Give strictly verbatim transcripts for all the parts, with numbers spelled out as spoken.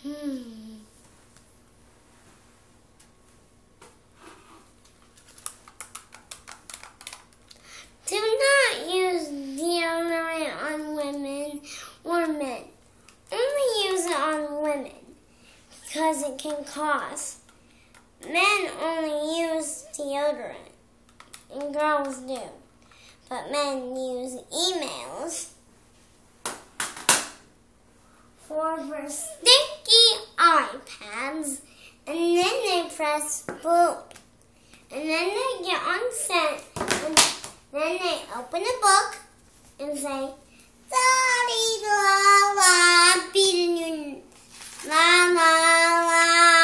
Hmm. Do not use deodorant on women or men. Only use it on women because it can cause. Men only use deodorant and girls do. But men use emails for, for stinky iPads, and then they press boop. And then they get on set, and then they open a book and say, sorry, la la, beating you, la la la,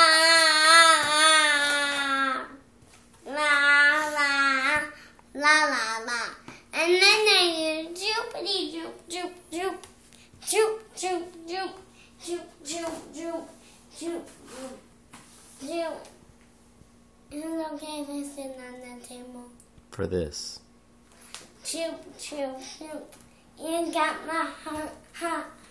la la, la la la. And then they do joopity joop, joop, joop, joop, joop, joop, joop, joop, joop, joop, joop, joop. Is it okay if I sit on the table? For this. Joop, joop, joop. You got my heart, heart,